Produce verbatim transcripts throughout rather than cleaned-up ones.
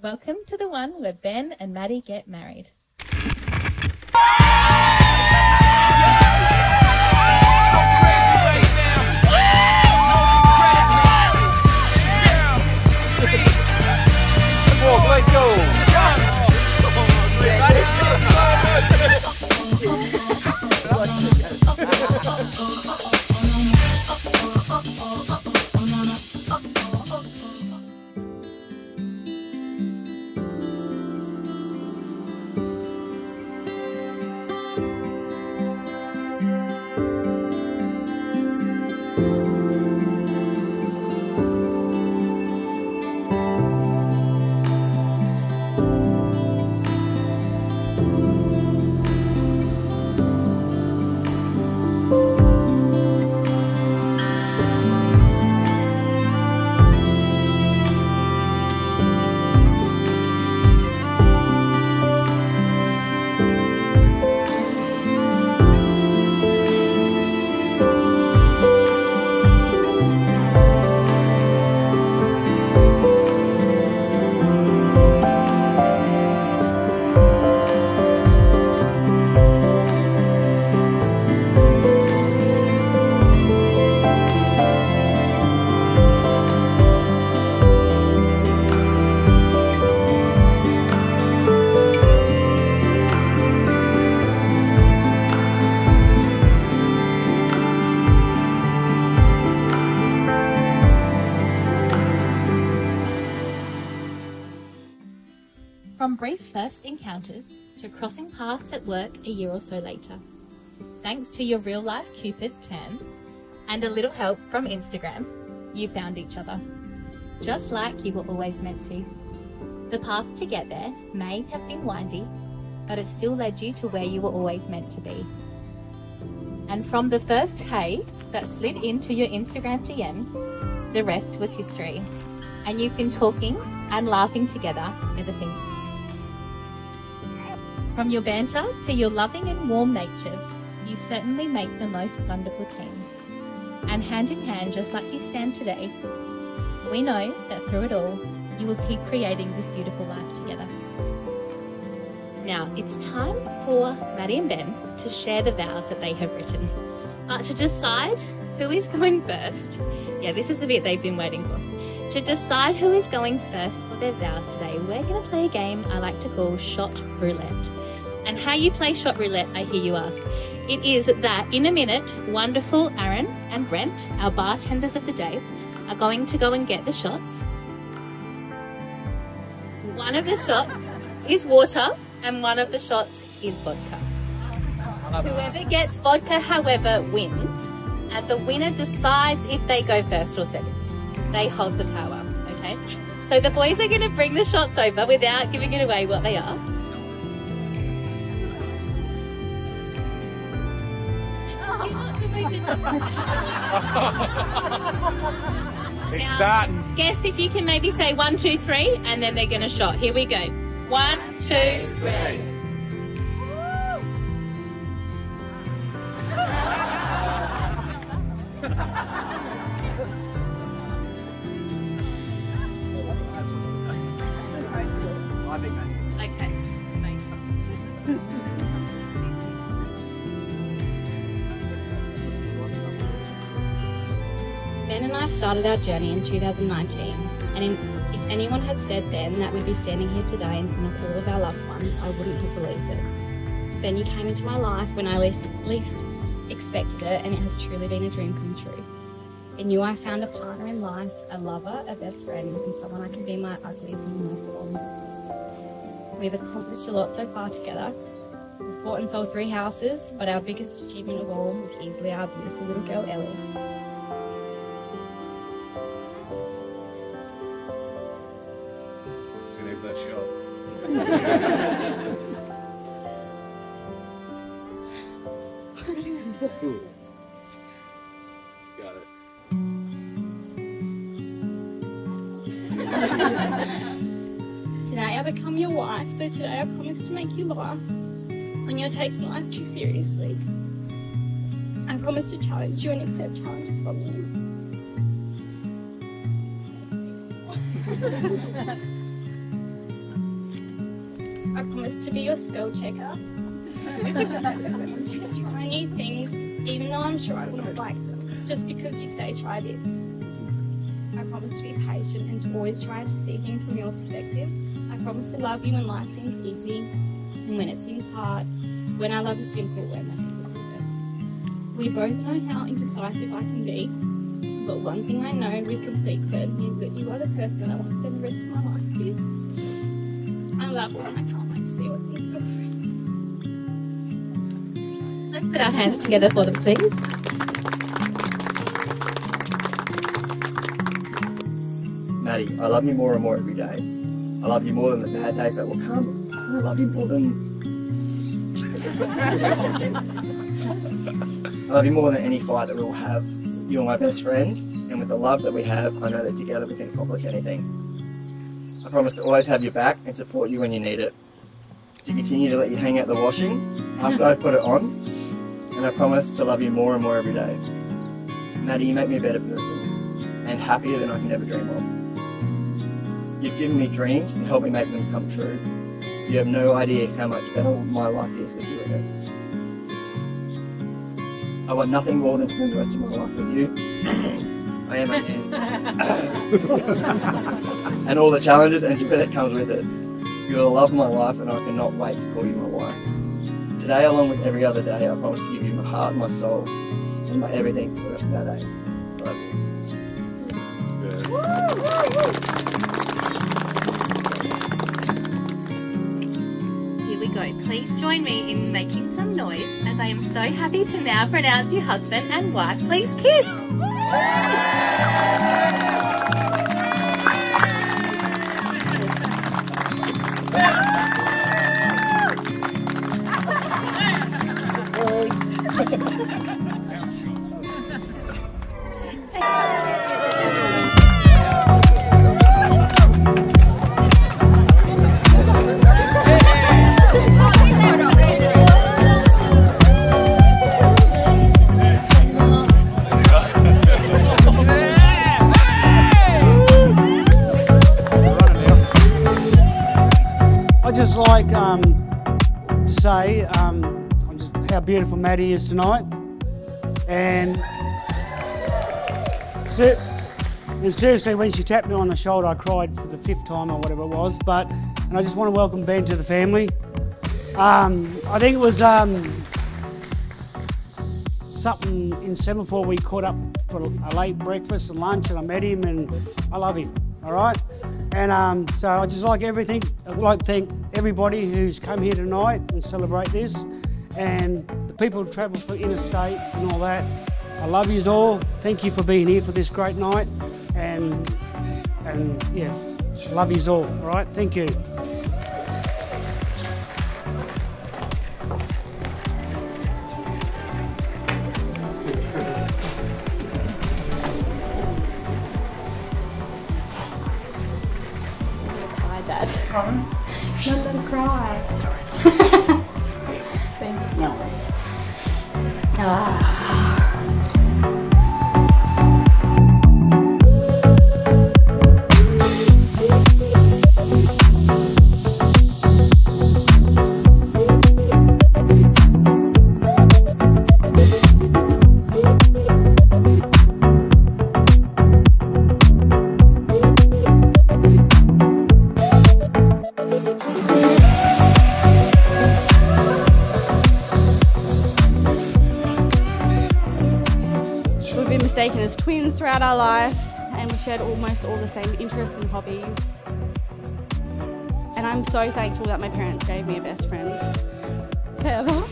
Welcome to the one where Ben and Maddie get married. Let's go! From brief first encounters to crossing paths at work a year or so later, thanks to your real-life Cupid, Tan, and a little help from Instagram, you found each other, just like you were always meant to. The path to get there may have been windy, but it still led you to where you were always meant to be. And from the first hey that slid into your Instagram D Ms, the rest was history, and you've been talking and laughing together ever since. From your banter to your loving and warm natures, you certainly make the most wonderful team. And hand in hand, just like you stand today, we know that through it all, you will keep creating this beautiful life together. Now, it's time for Maddie and Ben to share the vows that they have written. But to decide who is going first, yeah, this is the bit they've been waiting for. To decide who is going first for their vows today, we're going to play a game I like to call Shot Roulette. And how you play Shot Roulette, I hear you ask. It is that in a minute, wonderful Aaron and Brent, our bartenders of the day, are going to go and get the shots. One of the shots is water and one of the shots is vodka. Whoever gets vodka, however, wins. And the winner decides if they go first or second. They hold the power, okay? So the boys are going to bring the shots over without giving it away what they are. It's starting. Guess if you can maybe say one, two, three, and then they're going to shot. Here we go. One, two, three. Okay. Ben and I started our journey in two thousand nineteen, and in, if anyone had said then that we'd be standing here today in front of all of our loved ones, I wouldn't have believed it. Ben, you came into my life when I least, least expected it, and it has truly been a dream come true. In you, I found a partner in life, a lover, a best friend, and someone I can be my ugliest and most honest. We've accomplished a lot so far together. We've bought and sold three houses, but our biggest achievement of all was easily our beautiful little girl, Ellie. That shot. Got it. Today I become your wife, so today I promise to make you laugh when you're taking life too seriously. I promise to challenge you and accept challenges from you. I promise to be your spell checker. To try new things, even though I'm sure I wouldn't like them, just because you say try this. I promise to be patient and to always try to see things from your perspective. I promise to love you when life seems easy and when it seems hard, when our love is simple, when nothing difficult. We both know how indecisive I can be, but one thing I know with complete certainty is that you are the person that I want to spend the rest of my life with. I love you and I can't wait to see what's in store for us. Let's put our hands together for them, please. Maddie, I love you more and more every day. I love you more than the bad days that will come. I love you more than... I love you more than any fight that we'll have. You're my best friend, and with the love that we have, I know that together we can accomplish anything. I promise to always have your back and support you when you need it. To continue to let you hang out the washing after I've put it on, and I promise to love you more and more every day. Maddie, you make me a better person, and happier than I can ever dream of. You've given me dreams and helped me make them come true. You have no idea how much better my life is with you in it. I want nothing more than to spend the rest of my life with you. I am a man. And all the challenges and joy that comes with it. You are the love of my life and I cannot wait to call you my wife. Today, along with every other day, I promise to give you my heart, my soul, and my everything for the rest of that day. I love you. Here we go. Please join me in making some noise as I am so happy to now pronounce you husband and wife. Please kiss. I'd just like um, to say um, just how beautiful Maddie is tonight, and, ser and seriously, when she tapped me on the shoulder, I cried for the fifth time or whatever it was. But and I just want to welcome Ben to the family. Um, I think it was um, something in Semaphore. We caught up for a late breakfast and lunch, and I met him, and I love him. All right. And um, so I just like everything. I'd like to thank everybody who's come here tonight and celebrate this, and the people who travel for interstate and all that. I love yous all. Thank you for being here for this great night, and and yeah, love yous all. All right, thank you. Dad. Don't let him cry. Thank you. No. Ah. We've been mistaken as twins throughout our life, and we shared almost all the same interests and hobbies. And I'm so thankful that my parents gave me a best friend. Ever.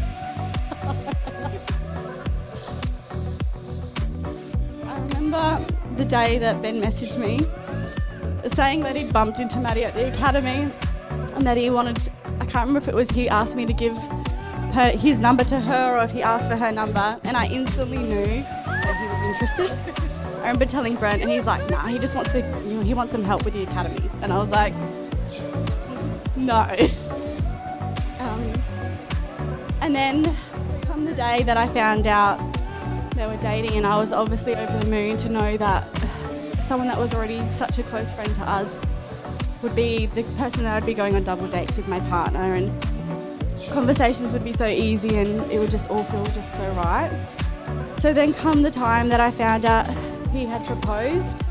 I remember the day that Ben messaged me saying that he'd bumped into Maddie at the academy and that he wanted to, I can't remember if it was he asked me to give her his number to her or if he asked for her number, and I instantly knew that he was interested. I remember telling Brent, and he's like, nah, he just wants to, you know, he wants some help with the academy. And I was like, no. um, and then come the day that I found out they were dating, and I was obviously over the moon to know that someone that was already such a close friend to us would be the person that I'd be going on double dates with my partner, and conversations would be so easy and it would just all feel just so right. So then come the time that I found out he had proposed,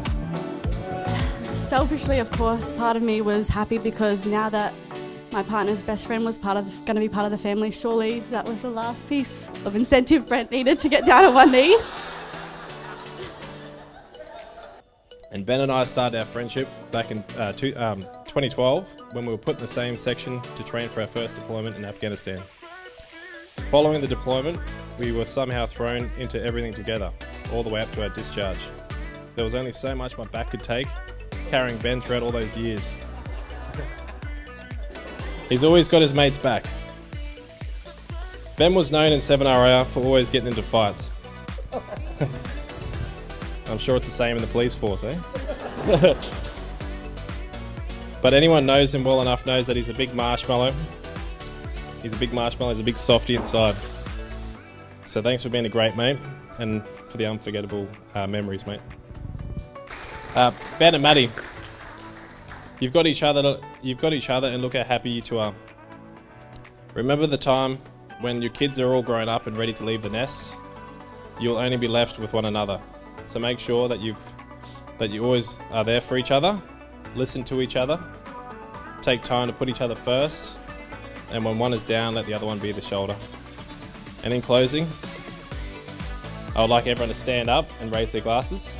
selfishly, of course, part of me was happy because now that my partner's best friend was part of going to be part of the family, surely that was the last piece of incentive Brent needed to get down on one knee. And Ben and I started our friendship back in uh, two, um, twenty twelve when we were put in the same section to train for our first deployment in Afghanistan. Following the deployment, we were somehow thrown into everything together, all the way up to our discharge. There was only so much my back could take, carrying Ben throughout all those years. He's always got his mates back. Ben was known in seven R A R for always getting into fights. I'm sure it's the same in the police force, eh? But anyone knows him well enough knows that he's a big marshmallow. He's a big marshmallow, he's a big softie inside. So thanks for being a great mate and for the unforgettable uh, memories, mate. Uh, Ben and Maddie, you've got each other. You've got each other, and look how happy you two are. Remember the time when your kids are all grown up and ready to leave the nest? You'll only be left with one another. So make sure that you've that you always are there for each other. Listen to each other. Take time to put each other first. And when one is down, let the other one be the shoulder. And in closing, I would like everyone to stand up and raise their glasses.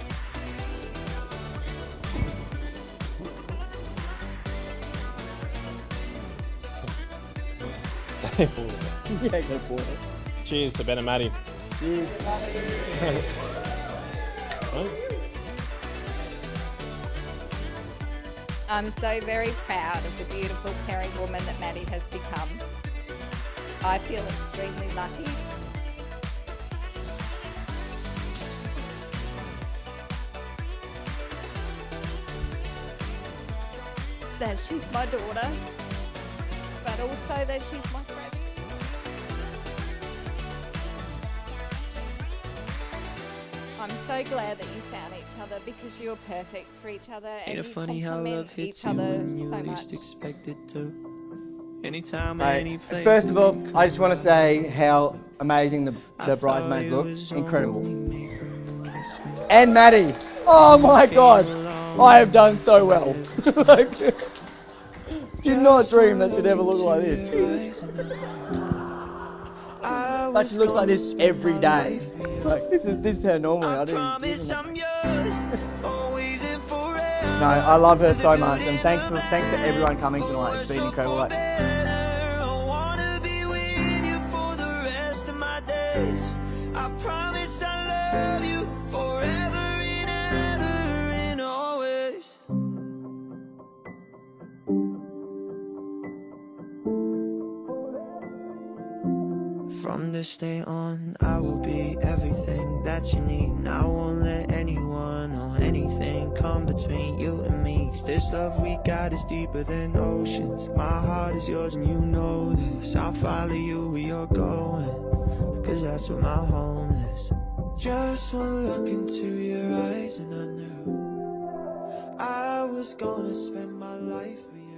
Yeah, go for it. Cheers to Ben and Maddie. Cheers. I'm so very proud of the beautiful, caring woman that Maddie has become. I feel extremely lucky. That she's my daughter, but also that she's my friend. I'm so glad that you found each other because you're perfect for each other and you complement each other so much. Right. First of all, I just want to say how amazing the, the bridesmaids look. Incredible. And Maddie. Oh my God. I have done so well. Like, did not dream that she'd ever look like this. Jesus. But she looks like this every day. Like, this is this is her normally. I don't even No, I love her so much, and thanks for thanks for everyone coming tonight. It's been incredible. Like, I promise I love you forever and ever and always. From this day on, I will be everything that you need, and I won't let anyone or anything come between you and me. 'Cause this love we got is deeper than oceans. My heart is yours and you know this. I'll follow you where you're going, 'cause that's where my home is. Just one look into your eyes and I knew I was gonna spend my life with you.